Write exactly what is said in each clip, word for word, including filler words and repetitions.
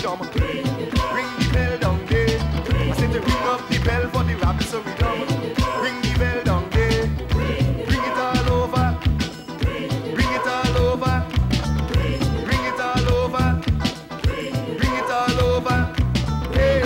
freedom. Ring the bell down there. I said to ring up the bell for the rhapsodydom. Ring the bell down there. Bring it all over. Bring it all over. Bring it all over. Bring it all over. Hey.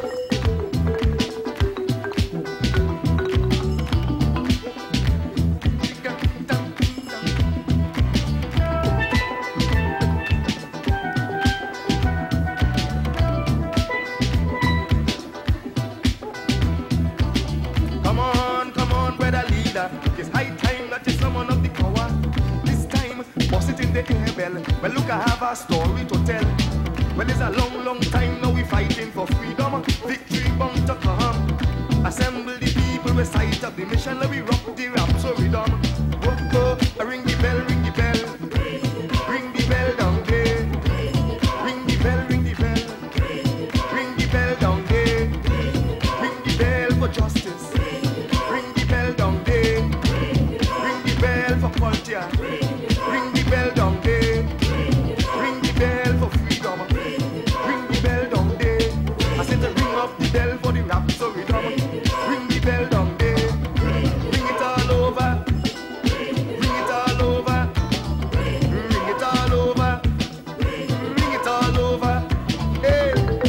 Come on, come on, brother leader. It's high time that you summon up the power. This time, bust it in the air bell. Well, look, I have a story to tell. Well, it's a long, long time now we fighting for freedom. Victory bound to come. Assemble the people, recite of the mission. Let we rock the rhapsodydom. Whoa, whoa, ring the bell, ring the bell. Ring the bell down there. Ring the bell, ring the bell. Ring the bell down there. Ring the bell for justice. Ring the bell down there. Ring the bell for culture. Ring the bell down there. Ring the bell for freedom. Ring the bell down there. I said to ring up the bell for the rhapsodydom. Ring the bell down there. Ring it all over. Ring it all over. Ring it all over. Ring it all over. Hey.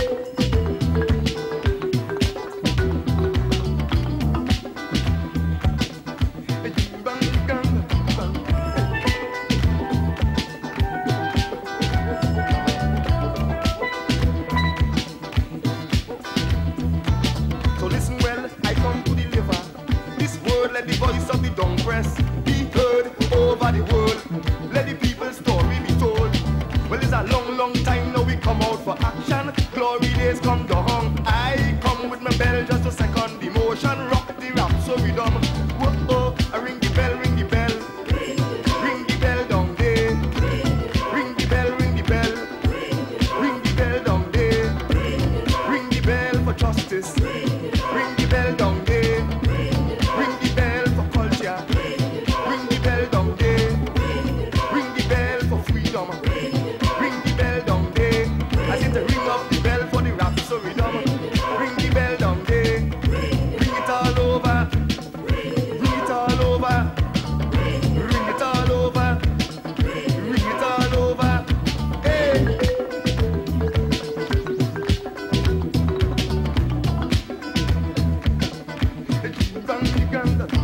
Bang, bang, bang. So listen well, I come to deliver this word. Let the voice of the dung press be heard over the world. Let the people's story be told. Well, it's a long, long time now we come out for action. Glory days come down. I come with my bell just to second the motion. Rock the rhapsodydom. Whoa, oh, I ring the bell, ring the bell. Ring the bell down there. Ring the bell, ring the bell. Ring the bell down there. Ring the bell for justice. Ring the bell down there. Ring the bell for culture. Ring the bell down there. Ring the bell for freedom. Ring the bell down there. I said to ring up the bell for the rhapsodydom. Ring the bell down there. Ring it all over. Ring it all over. Ring it all over. Ring it all over. Hey. Bang, bang, bang.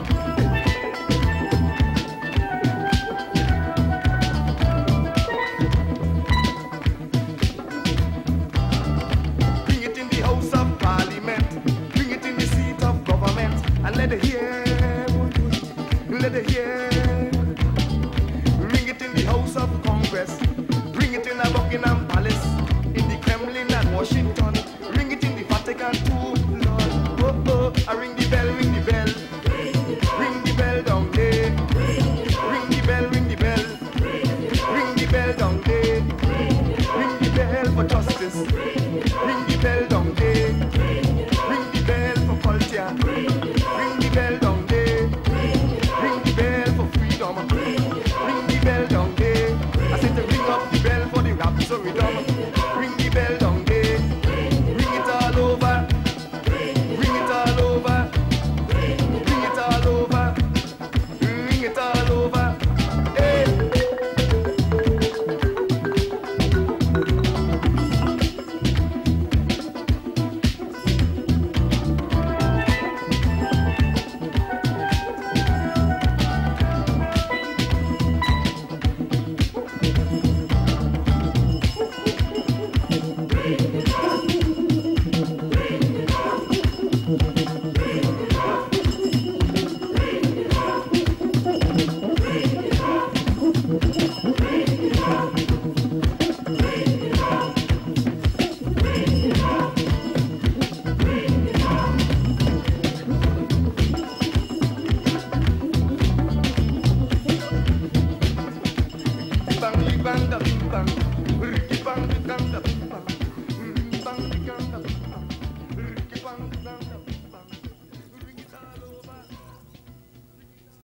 Bring it in the House of Parliament. Bring it in the seat of government. And let it hear. Let it hear. Bring it in the House of Congress. Bring it in the Buckingham Palace. In the Kremlin and Washington. Ring it in the Vatican too, Lord. Oh, oh, I ring the bell, ring the bell. Ring the bell down there. Ring the bell, ring the bell. Ring the bell down there. Ring the bell for justice.